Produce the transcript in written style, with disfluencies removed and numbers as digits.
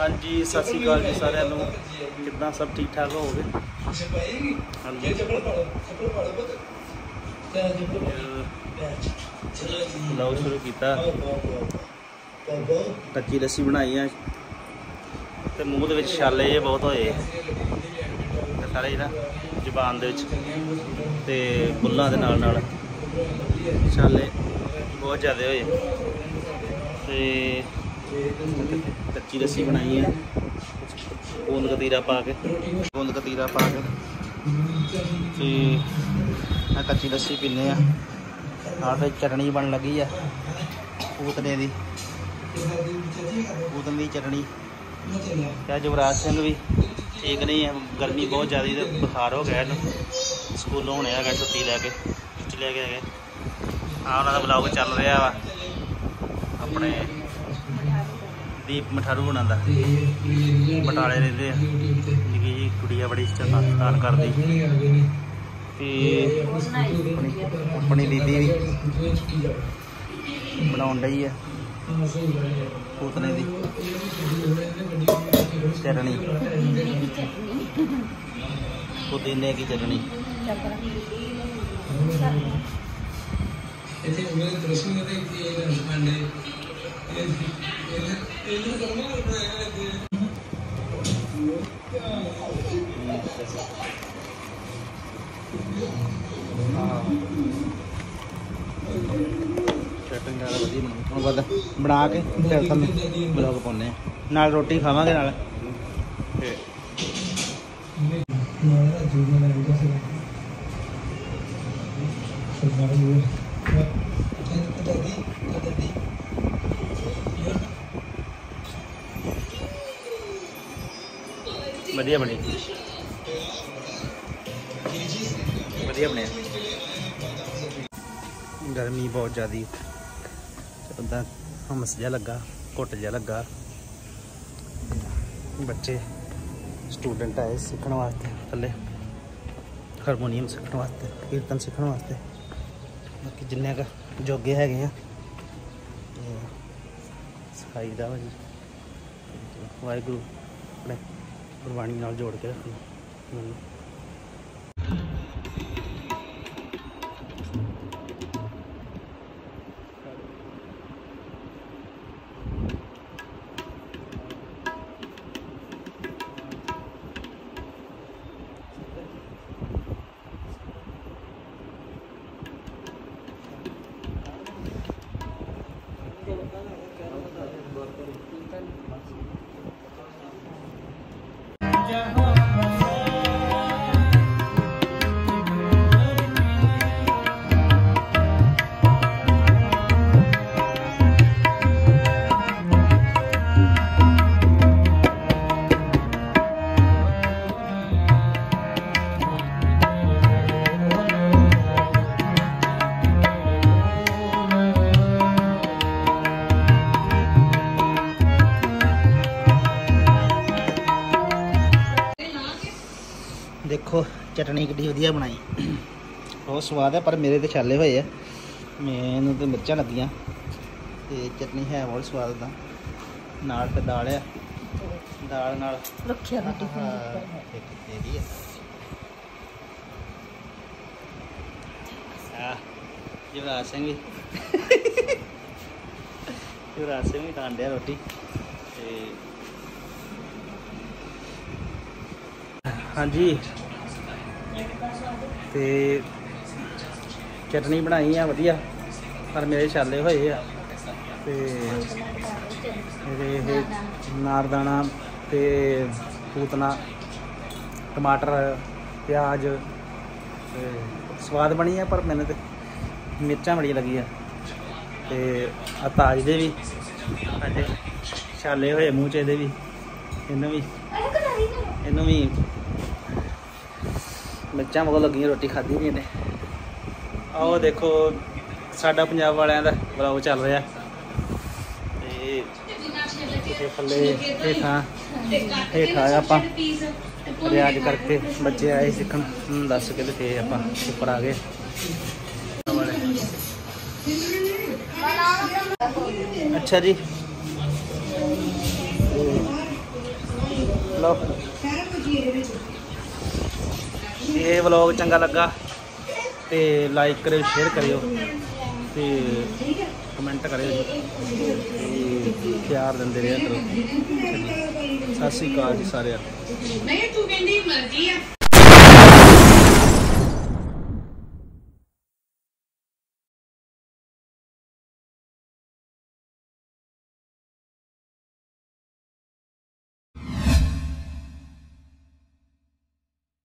हाँ जी सत श्री अकाल जी सारिਆਂ ਨੂੰ कितना सब ठीक ठाक हो गए। हाँ जी ब्लॉग शुरू किया कच्ची लस्सी बनाई है तो मूँह के छाले ये बहुत होए सारे ना जबान दे ते बुल्लां दे नाल छाले बहुत ज़्यादा होए ते कच्ची लस्सी बनाई है गोंद कतीरा पा के कच्ची लस्सी पीने नाल चटनी बन लगी है पूतने की चटनी। क्या युवराज सिंह भी ठीक नहीं है, गर्मी बहुत ज़्यादा तो बुखार हो गया स्कूलों होने है छुट्टी लैके गए। हाँ उन्होंने ब्लॉग चल रहा वा अपने दीप मठारू होना दा बटाले रहते हैं निकी जी कुड़िया बड़ी चटान करती अपनी बीबी भी बनाउन डई है पूतने की चटनी पुदीने की चटनी। बना के फिर तुम ब्लॉग पाने नाल रोटी खावांगे नाल बढ़िया बनी बने। गर्मी बहुत ज़्यादा उदा हमस जहा लगा घुट जहा लगा। बच्चे स्टूडेंट आए सीखने वास्ते थले हारमोनीयम सीखने वास्ते कीर्तन सीखने वास्ते बाकी जिन्ने का जोगे है सफाई का भाजी वाहगुरू अपने गुरबाणी नाल जोड़ के रखना। देखो चटनी कितनी वधिया बनाई बहुत स्वाद है पर मेरे तो छाले हुए है मैनू तो मिर्चा लगियां तो चटनी है बहुत स्वाद का नाल ते दाल है दाल नाल रखिया युवराज सिंह भी खान दिया रोटी हाँ जी ते चटनी बनाई है वधिया पर मेरे छाले हुए है नारदाना ते पूतना टमाटर प्याज स्वाद बनी है पर मैंने तो मिर्चा बड़ी लगी है ताज दे भी अजे छाले हुए मूँह च भी इनू भी मिर्चा बहुत लगी रोटी खाधी नहीं इन्हें। आओ देखो साडा पंजाब वालियां दा ब्लॉग चल रहा थले हेठा आप रियाज करके बच्चे आए सीखन दस के फिर आप उपर आ गए। अच्छा जी ਲਓ ਇਹ ਵਲੌਗ ਚੰਗਾ ਲੱਗਾ ਤੇ ਲਾਈਕ ਕਰਿਓ, ਸ਼ੇਅਰ ਕਰਿਓ ਤੇ ਕਮੈਂਟ ਕਰਿਓ ਤੇ ਪਿਆਰ ਦਿੰਦੇ ਰਿਹਾ ਕਰੋ। ਸਤਿ ਸ਼੍ਰੀ ਅਕਾਲ ਜੀ ਸਾਰਿਆਂ ਨੂੰ। ਨਹੀਂ ਤੂੰ ਕਹਿੰਦੀ ਮਰਜ਼ੀ ਆ।